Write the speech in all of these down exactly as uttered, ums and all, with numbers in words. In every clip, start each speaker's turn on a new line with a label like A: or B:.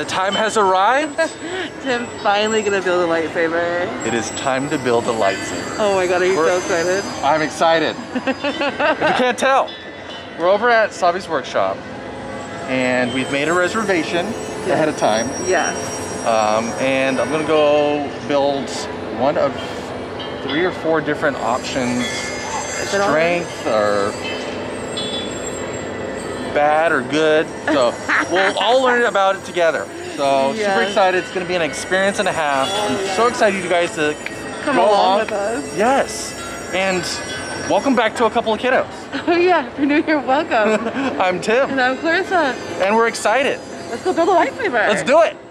A: The time has arrived.
B: Tim finally gonna build a lightsaber.
A: It is time to build a lightsaber.
B: Oh my god, are you
A: We're,
B: so excited?
A: I'm excited. If you can't tell, we're over at Savi's workshop and we've made a reservation yeah. ahead of time.
B: Yes.
A: Um, and I'm gonna go build one of three or four different options. Strength or bad or good. So we'll all learn about it together. So yes. super excited. It's going to be an experience and a half. I'm yes. so excited you guys to
B: come
A: go
B: along,
A: along
B: with us.
A: Yes. And welcome back to a couple of kiddos.
B: Oh yeah, you're welcome.
A: I'm Tim.
B: And I'm Clarissa.
A: And we're excited.
B: Let's go build a lightsaber.
A: Let's do it.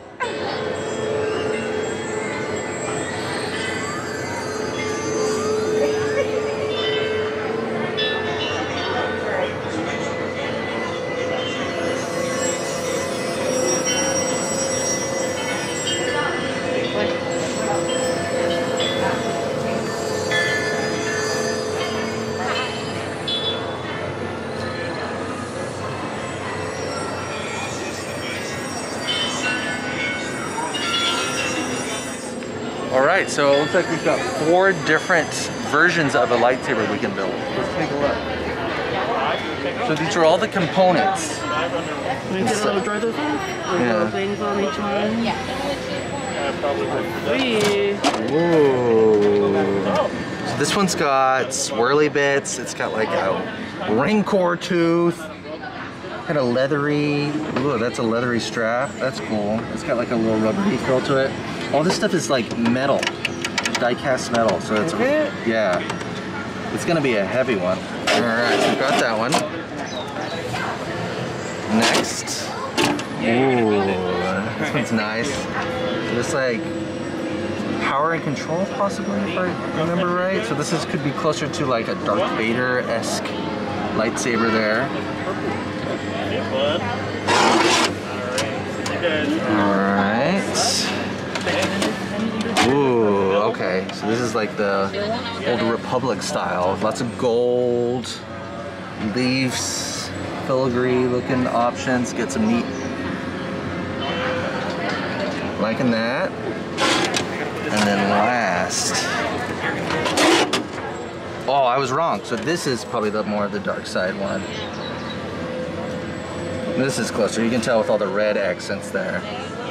A: Alright, so it looks like we've got four different versions of a lightsaber we can build. Let's take a look. So these are all the components.
B: We get a little dry this off? With
A: yeah.
B: little things on each one? Yeah.
A: Ooh. So this one's got swirly bits. It's got like a Rancor tooth. Kind of leathery. Ooh, that's a leathery strap. That's cool. It's got like a little rubbery feel to it. All this stuff is like metal, die-cast metal, so it's,
B: it?
A: yeah, it's gonna be a heavy one. All right, so we've got that one. Next, ooh, this one's nice. This like power and control, possibly, if I remember right. So this is could be closer to like a Darth Vader-esque lightsaber there. All right. Ooh, okay. So this is like the old Republic style. Lots of gold, leaves, filigree looking options. Get some neat. Liking that. And then last. Oh, I was wrong. So this is probably the more of the dark side one. This is closer. You can tell with all the red accents there.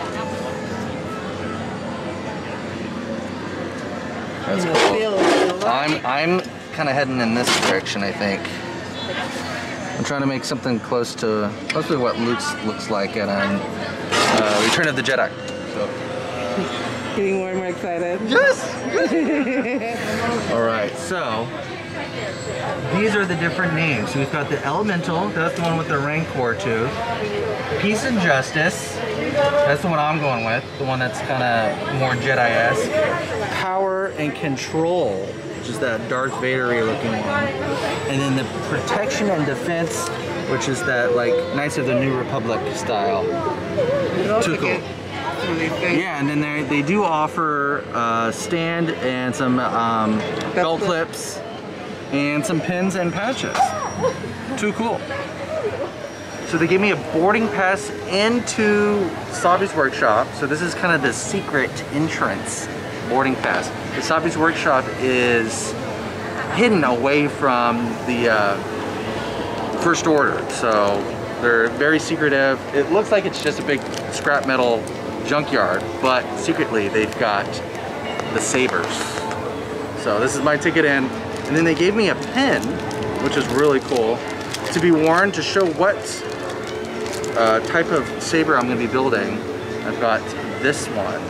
A: That's cool. I'm I'm kind of heading in this direction, I think. I'm trying to make something close to close to what Luke looks like in um, uh, Return of the Jedi. So.
B: Getting more and more excited.
A: Yes. All right, so these are the different names. So we've got the Elemental. That's the one with the Rancor tooth. Peace and Justice. That's the one I'm going with. The one that's kind of more Jedi-esque. Power and Control, which is that Darth Vader-y looking one. And then the Protection and Defense, which is that like Knights of the New Republic style. Too cool. Yeah, and then they they do offer a stand and some um, belt clips and some pins and patches. Too cool. So they gave me a boarding pass into Savi's workshop. So this is kind of the secret entrance boarding pass. The Savi's workshop is hidden away from the uh, First Order. So they're very secretive. It looks like it's just a big scrap metal junkyard, but secretly they've got the sabers. So this is my ticket in. And then they gave me a pin, which is really cool, to be worn to show what uh, type of saber I'm going to be building. I've got this one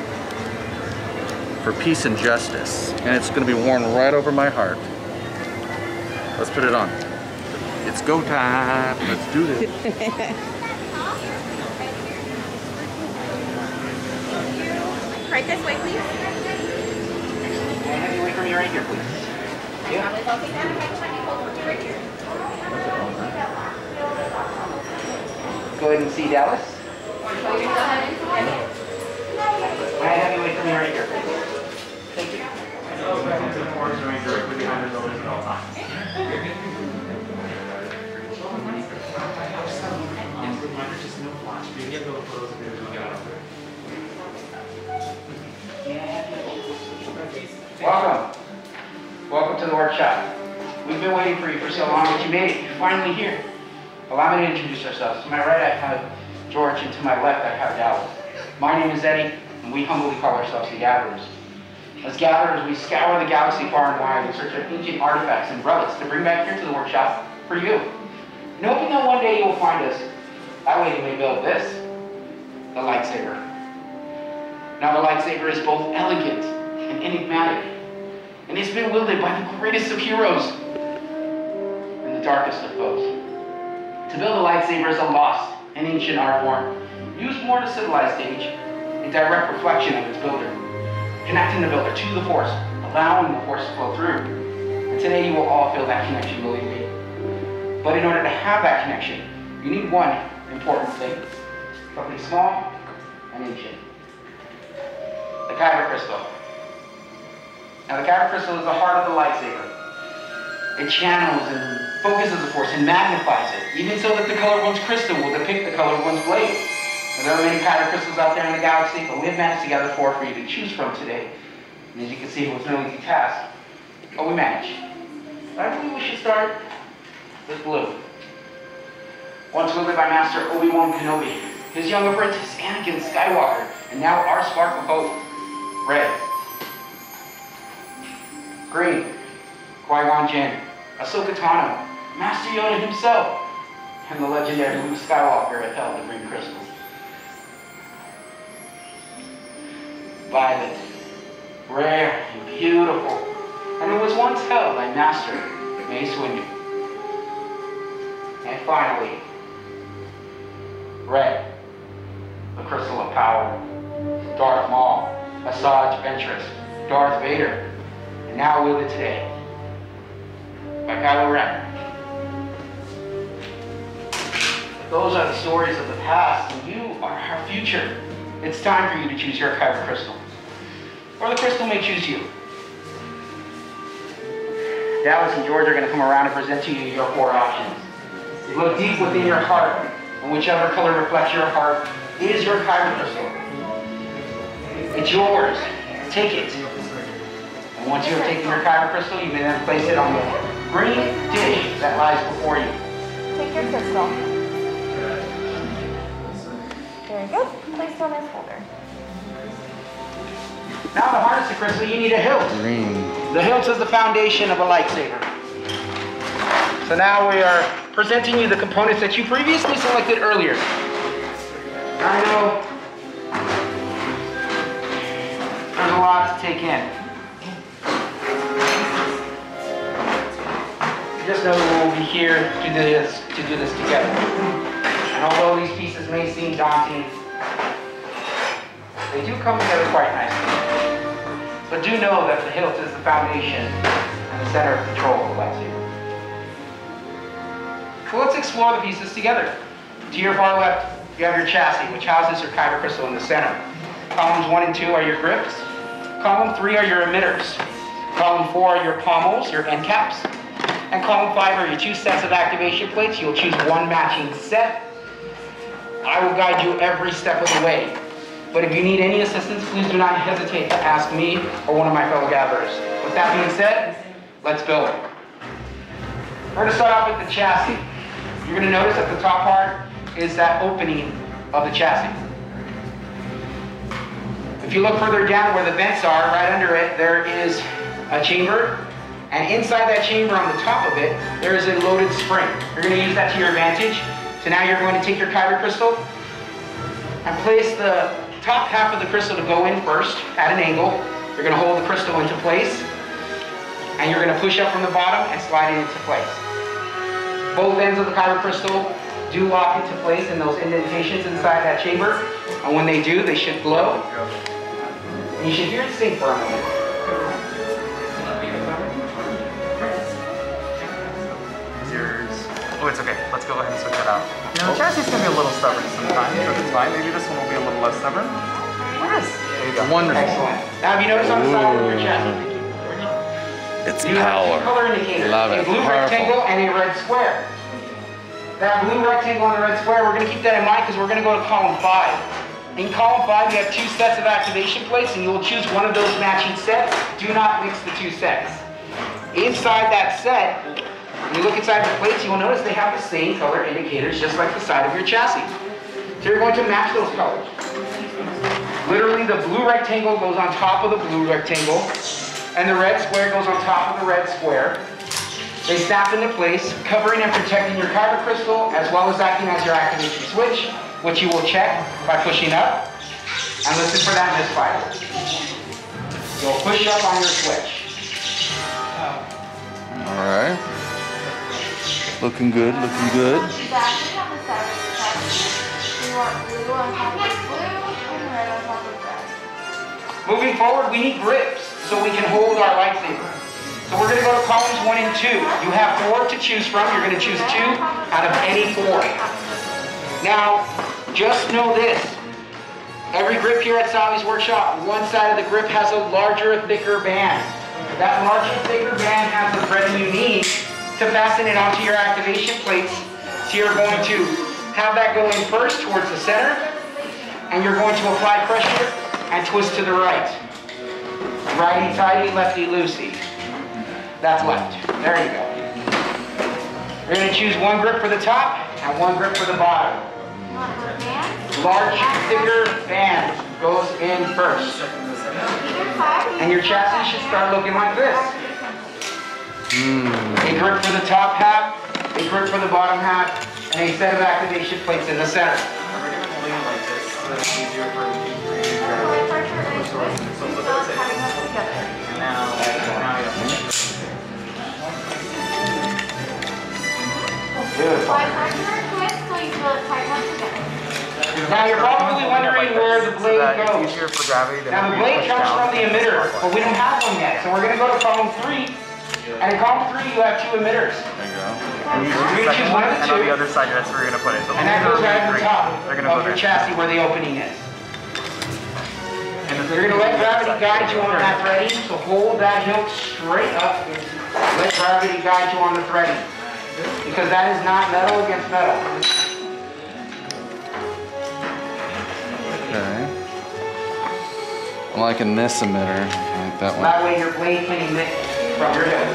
A: for Peace and Justice, and it's going to be worn right over my heart. Let's put it on. It's go time. Let's do this.
C: Right this way, please.
A: Wait for me right here, please. Yeah. Go ahead and see Dallas. I have you wait for me right here, please. Thank you.
D: the workshop. We've been waiting for you for so long, but you made it. You're finally here. Allow me to introduce ourselves. To my right, I have George, and to my left, I have Dallas. My name is Eddie, and we humbly call ourselves the Gatherers. As gatherers, we scour the galaxy far and wide in search of ancient artifacts and relics to bring back here to the workshop for you. And hoping that one day you will find us. That way you may build this, the lightsaber. Now the lightsaber is both elegant and enigmatic, and it's been wielded by the greatest of heroes and the darkest of foes. To build a lightsaber is a lost and ancient art form, used more in a civilized age, a direct reflection of its builder, connecting the builder to the Force, allowing the Force to flow through. And today you will all feel that connection, believe me. But in order to have that connection, you need one important thing, something small and ancient. The Kyber crystal. Now the Kyber crystal is the heart of the lightsaber. It channels and focuses the Force and magnifies it, even so that the color of one's crystal will depict the color of one's blade. Now, there are many Kyber crystals out there in the galaxy, but we have managed to gather four for you to choose from today. And as you can see, it was no easy task, but we managed. But I believe we should start with blue. Once wielded by Master Obi-Wan Kenobi, his young apprentice Anakin Skywalker, and now our spark of hope, red. Green, Qui-Gon Jinn, Ahsoka Tano, Master Yoda himself, and the legendary Luke Skywalker had held the green crystal. Violet, rare and beautiful, and it was once held by Master Mace Windu. And finally, red, the crystal of power, Darth Maul, Asajj Ventress, Darth Vader, and now wielded today by Kylo Ren. Those are the stories of the past, and you are our future. It's time for you to choose your Kyber crystal, or the crystal may choose you. Dallas and George are going to come around and present to you your four options. Look deep within your heart, and whichever color reflects your heart is your Kyber crystal. It's yours. Take it. And once you have taken your Kyber crystal, you may then place it on the green dish that lies before you.
C: Take your crystal. Very good. Place it on this holder.
D: Now to harness the crystal, you need a hilt.
A: Green.
D: The hilt is the foundation of a lightsaber. So now we are presenting you the components that you previously selected earlier. I know there's a lot to take in. Just know we will be here to do this, to do this together. And although these pieces may seem daunting, they do come together quite nicely. But do know that the hilt is the foundation and the center of control of the lightsaber. So let's explore the pieces together. To your far left, you have your chassis, which houses your Kyber crystal in the center. Columns one and two are your grips. Column three are your emitters. Column four are your pommels, your end caps. And column five are your two sets of activation plates. You'll choose one matching set. I will guide you every step of the way. But if you need any assistance, please do not hesitate to ask me or one of my fellow gatherers. With that being said, let's build. We're going to start off with the chassis. You're going to notice that the top part is that opening of the chassis. If you look further down where the vents are, right under it, there is a chamber. And inside that chamber on the top of it, there is a loaded spring. You're going to use that to your advantage. So now you're going to take your Kyber crystal and place the top half of the crystal to go in first at an angle. You're going to hold the crystal into place. And you're going to push up from the bottom and slide it into place. Both ends of the Kyber crystal do lock into place in those indentations inside that chamber. And when they do, they should glow. And you should hear it sing for a moment.
E: Oh, it's okay. Let's go ahead and switch it out. You know, the chassis is going to be a little stubborn sometimes, but it's fine. Maybe this one will be a little less stubborn. Yes. There you go.
A: Wonderful.
D: Excellent. Now, have you noticed on the side of your chassis?
A: It's
D: You have two color indicators,
A: Love
D: a
A: it.
D: blue
A: Powerful.
D: rectangle and a red square. That blue rectangle and the red square, we're going to keep that in mind because we're going to go to column five. In column five, you have two sets of activation plates, and you will choose one of those matching sets. Do not mix the two sets. Inside that set, when you look inside the plates, you will notice they have the same color indicators just like the side of your chassis. So you're going to match those colors. Literally, the blue rectangle goes on top of the blue rectangle, and the red square goes on top of the red square. They snap into place, covering and protecting your kyber crystal, as well as acting as your activation switch, which you will check by pushing up, and listen for that misfire. You'll push up on your switch.
A: All right. Looking good, looking good.
C: Exactly on the side of the chest. We want blue on top of blue and red on top of red.
D: Moving forward, we need grips so we can hold our lightsaber. So we're going to go to columns one and two. You have four to choose from. You're going to choose two out of any four. Now, just know this. Every grip here at Sally's Workshop, one side of the grip has a larger, thicker band. That larger, thicker band has the threading you need to fasten it onto your activation plates. So you're going to have that go in first towards the center, and you're going to apply pressure and twist to the right. Righty-tighty, lefty-loosey. That's left. There you go. You're going to choose one grip for the top and one grip for the bottom. Large, thicker band goes in first. And your chassis should start looking like this.
A: Mm.
D: A grip for the top half, a grip for the bottom half, and a set of activation plates in the center.
E: We're going to lean like this so that it's easier for you to breathe.
C: Apply pressure and twist until it's having us together.
E: And now, now you have to
D: Beautiful.
C: Apply pressure and twist until you feel it tighten up together.
D: Now you're probably wondering where the blade goes.
E: It's easier for gravity to
D: Now the
E: help you
D: blade
E: push
D: comes
E: down.
D: from the emitter, but we don't have one yet. So we're going to go to column three. And in column three, you have two emitters.
E: There you go. And you
D: You're
E: choose the
D: gonna choose
E: second
D: one
E: one,
D: of the
E: and on
D: two.
E: the other side, that's where you're going to put it. So
D: And that goes right at the top
E: They're going to
D: of
E: go
D: your
E: there.
D: chassis where the opening is.
E: And the
D: You're going to let gravity guide you on that threading, so hold that hilt straight up. Let gravity guide you on the threading. Because that is not metal against metal.
A: Okay. I'm liking this emitter. I like that one.
D: That way your blade can emit from your hilt.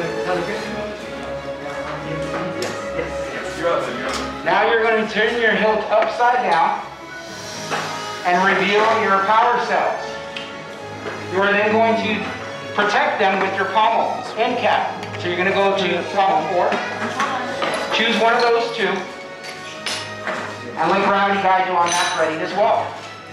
D: Now you're going to turn your hilt upside down and reveal your power cells. You are then going to protect them with your pommel end cap. So you're going to go to pommel four, choose one of those two, and let gravity guide you on that threading as well.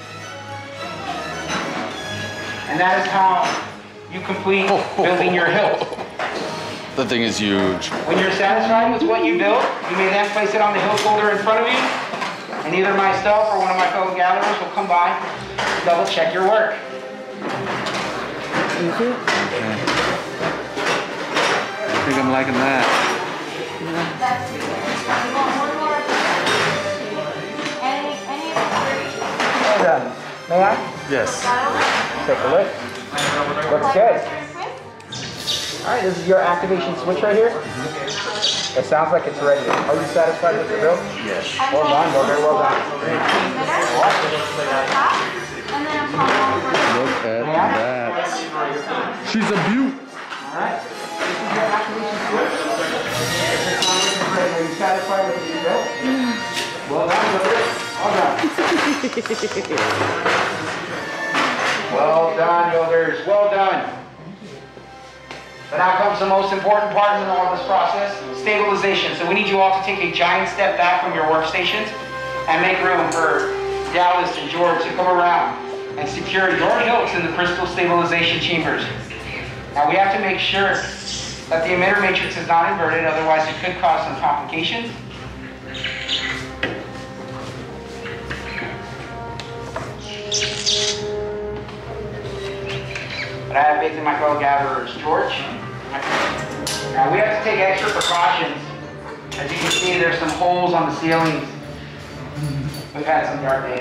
D: And that is how you complete building your hilt.
A: The thing is huge.
D: When you're satisfied with what you built, you may then place it on the hilt holder in front of you, and either myself or one of my fellow gatherers will come by and double check your work.
B: Thank you.
A: Okay. I think I'm liking that.
C: That's you. You want one more? Any, any of the three?
D: Well done. May I?
A: Yes.
D: Take a look. Looks good. All right, this is your activation switch right here. It sounds like it's ready. Are you satisfied with your build?
A: Yes.
D: Well done, well, very well done.
A: Look at that. She's a beaut.
D: All right. This is your activation switch. Are you satisfied with your build? Well done, well done. Well done, builders. Well done. But now comes the most important part in all of this process, stabilization. So we need you all to take a giant step back from your workstations and make room for Dallas and George to come around and secure your hilts in the crystal stabilization chambers. Now we have to make sure that the emitter matrix is not inverted, otherwise it could cause some complications. But I have faith in my fellow gatherers. George? Now we have to take extra precautions. As you can see, there's some holes on the ceilings. We've had some dark days.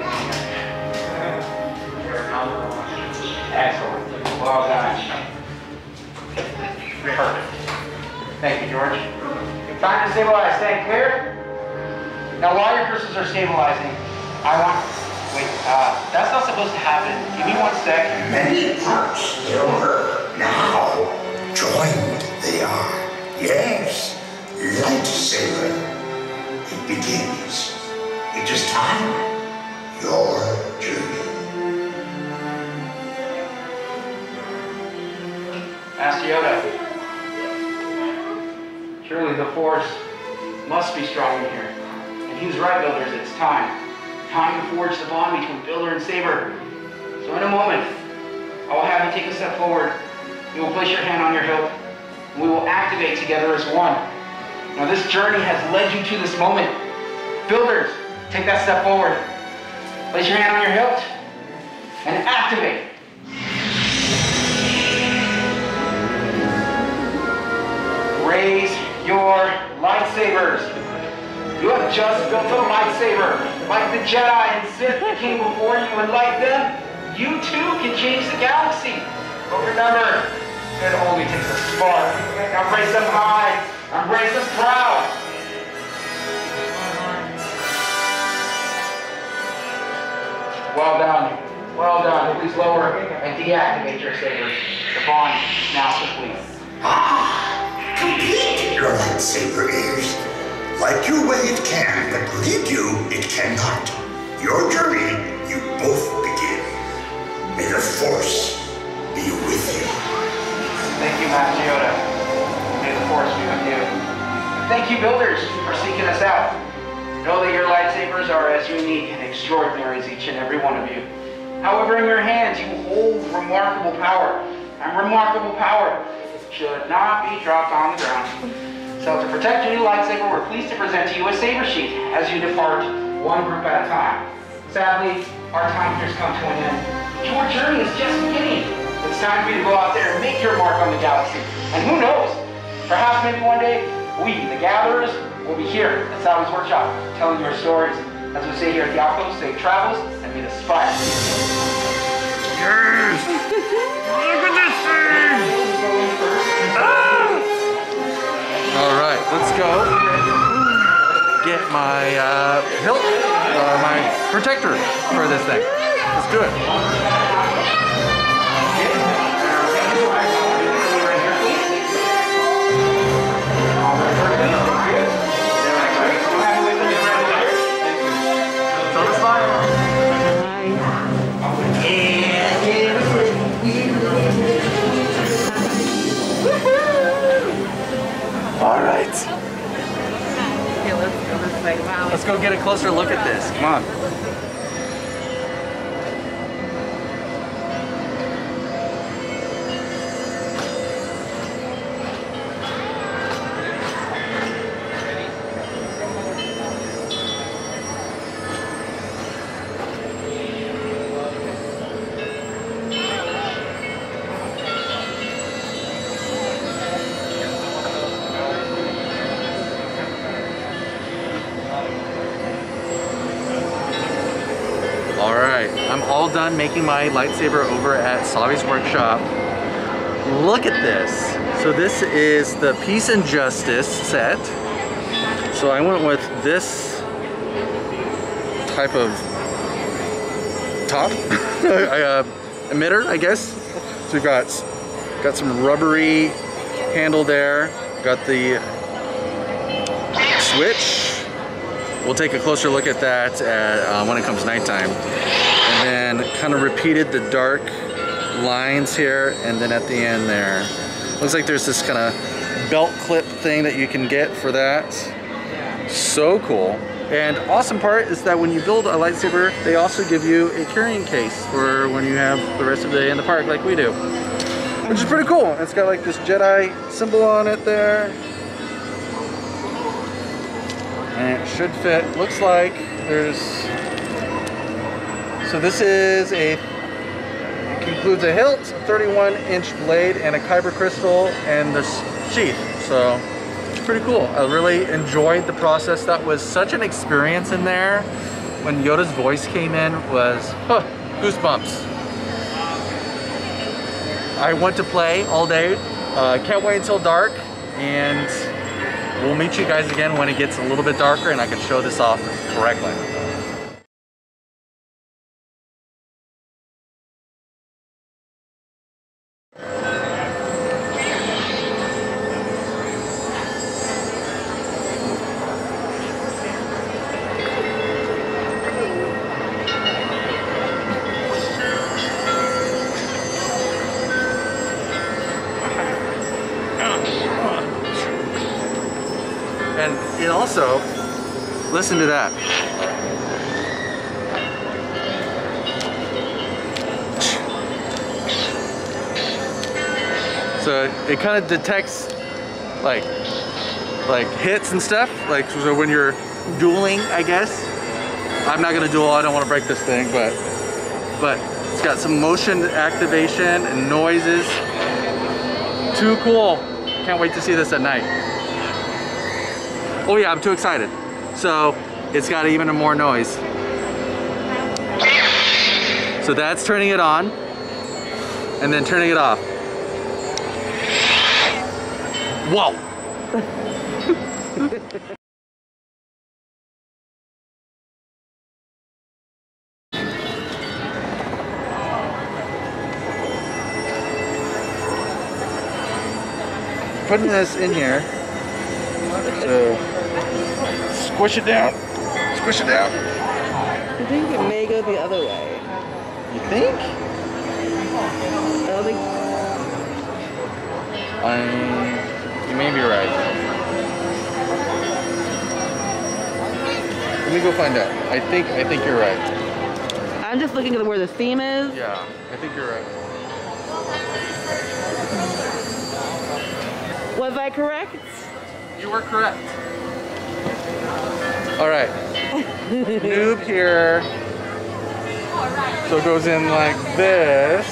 D: Excellent. Well done. Perfect. Thank you, George. Time to stabilize. Stand clear. Now while your crystals are stabilizing, I want... Wait, uh, that's not supposed to happen. Give me one sec.
F: Many parts still hurt. Now, joined they are.
D: Master Yoda, surely the Force must be strong in here. And he was right, Builders, it's time. Time to forge the bond between Builder and Saber. So in a moment, I will have you take a step forward. You will place your hand on your hilt, and we will activate together as one. Now this journey has led you to this moment. Builders, take that step forward. Place your hand on your hilt, and activate. Raise your lightsabers. You have just built a lightsaber. Like the Jedi and Sith that came before you, and like them, you too can change the galaxy. But remember, it only takes a spark. Now raise them high, and raise them proud. Well done, well done. Please lower and deactivate your sabers. The bond is now complete.
F: Ah, complete your lightsaber is. Like your way it can, but lead you it cannot. Your journey, you both begin. May the Force be with you.
D: Thank you, Master Yoda. May the Force be with you. Thank you, Builders, for seeking us out. Know that your lightsabers are as unique and extraordinary as each and every one of you. However, in your hands, you hold remarkable power. And remarkable power should not be dropped on the ground. So to protect your new lightsaber, we're pleased to present to you a saber sheath as you depart one group at a time. Sadly, our time here has come to an end. Your journey is just beginning. It's time for you to go out there and make your mark on the galaxy. And who knows, perhaps maybe one day, we, the Gatherers, will be here at Sally's Workshop, telling your stories. As we say here at the Outpost, safe travels and be inspired.
A: Yes! Look at this thing! Ah! All right, let's go get my uh, hilt, or my protector for this thing. Let's do it. All right.
B: Okay, let's go this way. Wow.
A: Let's go get a closer look at this. Come on. I'm all done making my lightsaber over at Savi's Workshop. Look at this. So this is the Peace and Justice set. So I went with this type of top uh, emitter, I guess. So we've got, got some rubbery handle there. Got the switch. We'll take a closer look at that at, uh, when it comes nighttime. And then kind of repeated the dark lines here, and then at the end there. Looks like there's this kind of belt clip thing that you can get for that. So cool. And awesome part is that when you build a lightsaber, they also give you a carrying case for when you have the rest of the day in the park like we do. Which is pretty cool. It's got like this Jedi symbol on it there. And it should fit. Looks like there's, so this is a, it includes a hilt, thirty-one inch blade, and a kyber crystal, and this sheath. So it's pretty cool. I really enjoyed the process. That was such an experience in there. When Yoda's voice came in, was huh, goosebumps. I want to play all day. Uh, can't wait until dark, and we'll meet you guys again when it gets a little bit darker and I can show this off correctly. And it also, listen to that. So it kind of detects like like hits and stuff. Like so when you're dueling, I guess. I'm not gonna duel, I don't wanna break this thing, but but it's got some motion activation and noises. Too cool. Can't wait to see this at night. Oh yeah, I'm too excited. So it's got even more noise. So that's turning it on and then turning it off. Whoa! Putting this in here. So squish it down. Squish it down.
B: I think it may go the other way.
A: You think?
B: I don't think.
A: Um, you may be right. Let me go find out. I think I think you're right.
B: I'm just looking at where the theme is.
A: Yeah, I think you're right.
B: Was I correct?
A: You were correct. All right. Noob here. So it goes in like this.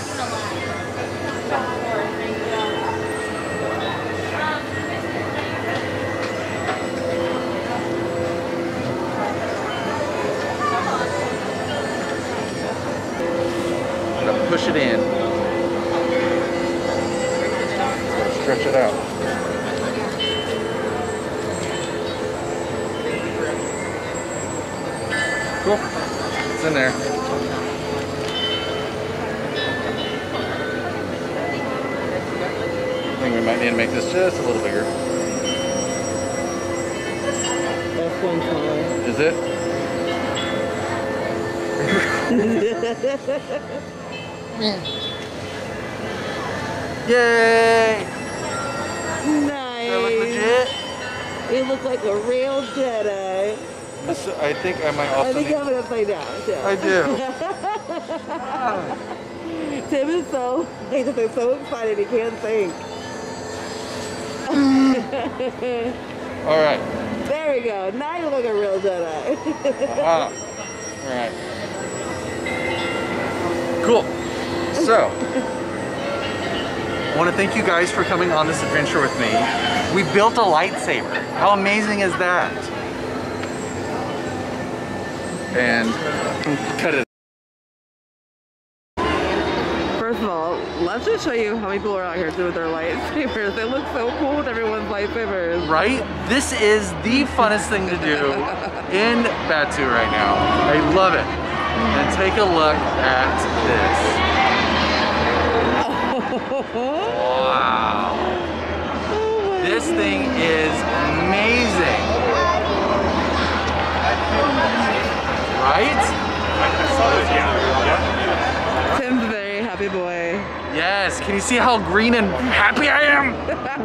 A: I'm gonna push it in. Stretch it out. Cool. It's in there. I think we might need to make this just a little bigger.
B: That's one smaller.
A: Is it? Yay!
B: Nice.
A: Does that look legit?
B: It looks like a real Jedi.
A: This, I think I might
B: I
A: also
B: think you
A: need...
B: have it upside down, too.
A: I do.
B: Tim is so, he's just so excited he can't think.
A: All right.
B: There we go. Now you look like a real Jedi.
A: Ah. All right. Cool. So, I want to thank you guys for coming on this adventure with me. We built a lightsaber. How amazing is that? And cut it.
B: First of all, let's just show you how many people are out here doing their lightsabers. They look so cool with everyone's lightsabers.
A: Right? This is the funnest thing to do in Batuu right now. I love it. And take a look at this. Wow.
B: Oh
A: This thing is amazing. Right?
B: Tim's a very happy boy.
A: Yes. Can you see how green and happy I am?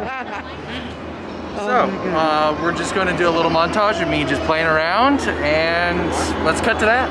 A: So, uh, we're just going to do a little montage of me just playing around, and let's cut to that.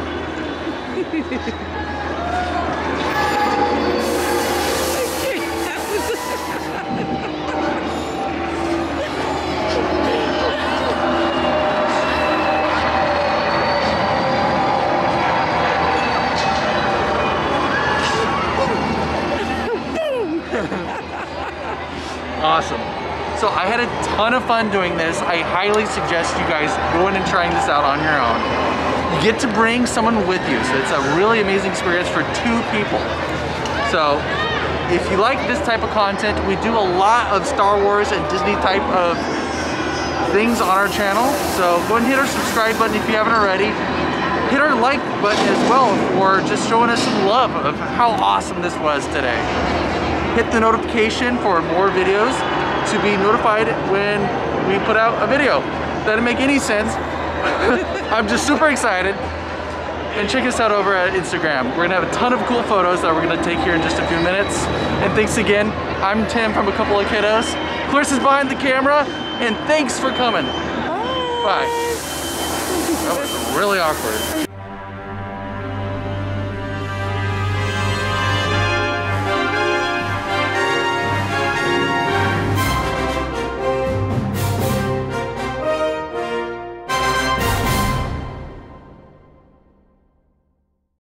A: Awesome. So I had a ton of fun doing this. I highly suggest you guys going and trying this out on your own. You get to bring someone with you, so it's a really amazing experience for two people. So if you like this type of content, we do a lot of Star Wars and Disney type of things on our channel. So go and hit our subscribe button if you haven't already. Hit our like button as well for just showing us some love of how awesome this was today. Hit the notification for more videos to be notified when we put out a video. That didn't make any sense. I'm just super excited. And check us out over at Instagram. We're gonna have a ton of cool photos that we're gonna take here in just a few minutes. And thanks again. I'm Tim from A Couple of Kiddos. Clarissa is behind the camera, and thanks for coming.
B: Bye.
A: Bye. That was really awkward.